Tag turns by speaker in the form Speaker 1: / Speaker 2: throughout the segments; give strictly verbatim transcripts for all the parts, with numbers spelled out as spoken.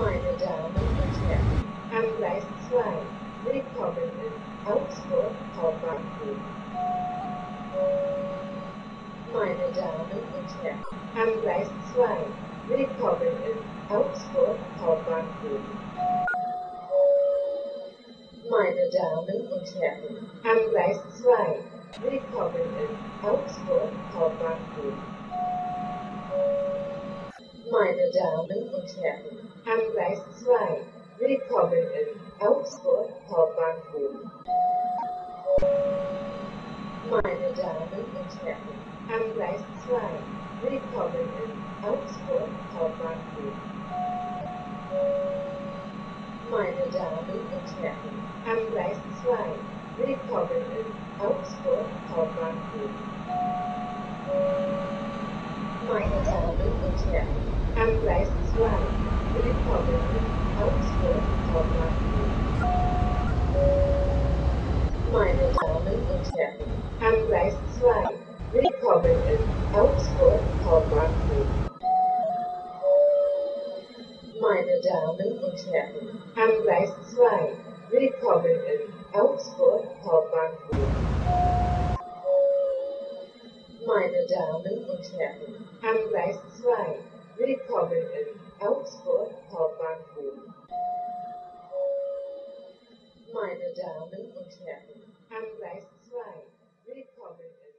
Speaker 1: Meine Damen und Herren, am Gleis zwei, willkommen in Augsburg Hauptbahnhof. Meine Damen und Herren, am Gleis zwei, willkommen in Augsburg Hauptbahnhof. Meine Damen und Herren, am Gleis zwei, willkommen in Augsburg Hauptbahnhof. Meine Damen und Herren, am Gleis zwei, willkommen in Augsburg Hauptbahnhof. Meine Damen und Herren, am Gleis zwei, willkommen in Augsburg Hauptbahnhof. Meine Damen und Herren, am Gleis zwei, willkommen in Augsburg Hauptbahnhof. Meine Damen und Herren, am Gleis zwei, willkommen in Augsburg Hauptbahnhof. Meine Damen und Herren, am Gleis zwei, willkommen in Augsburg Hauptbahnhof. Meine Damen und Herren, am Gleis zwei, willkommen in Augsburg Hauptbahnhof. Meine Damen und Herren, am Gleis zwei, willkommen in Augsburg Hauptbahnhof. Meine Damen und Herren, am Gleis zwei, willkommen in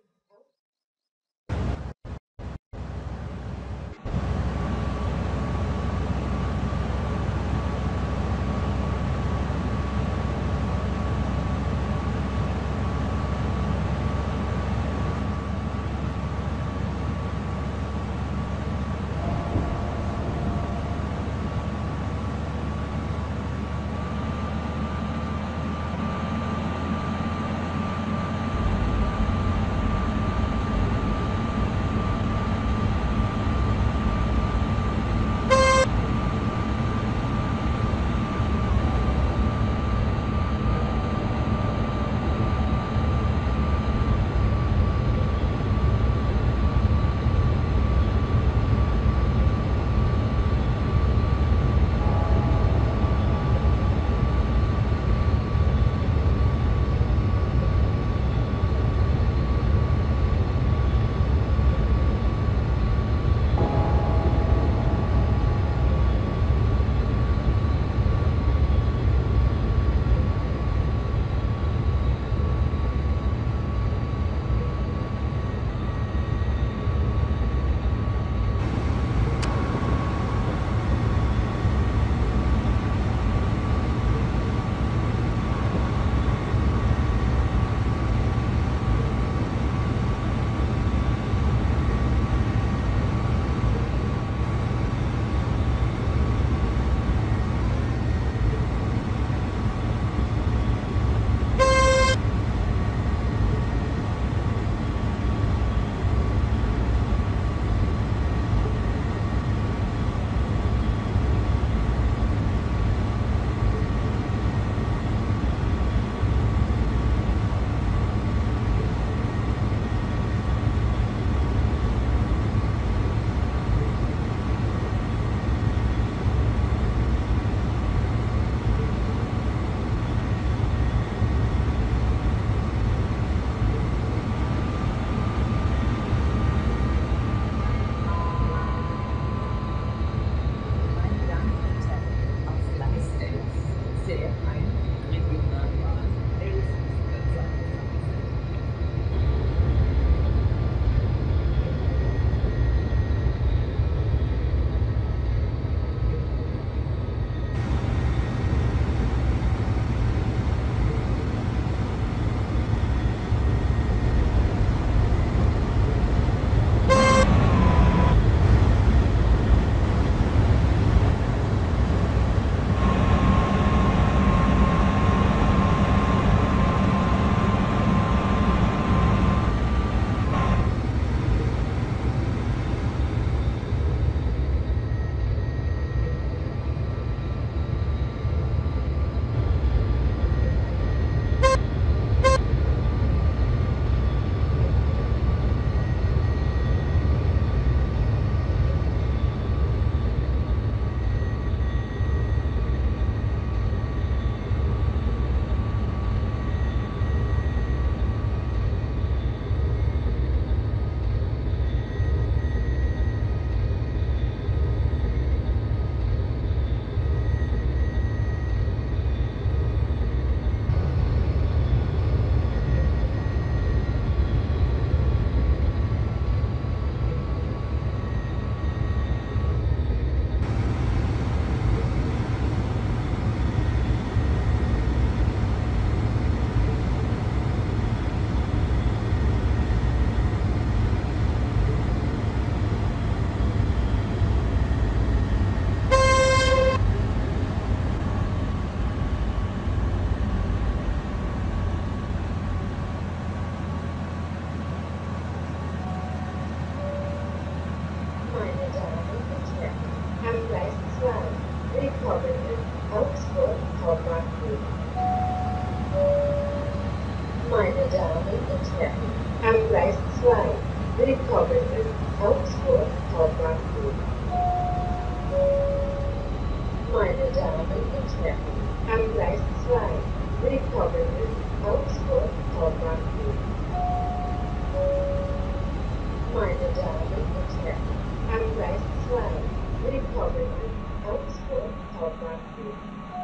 Speaker 1: und Herren, am Gleis zwei, willkommen in Augsburg Hauptbahnhof. Meine Damen und Herren, am Gleis zwei, willkommen in Augsburg Hauptbahnhof.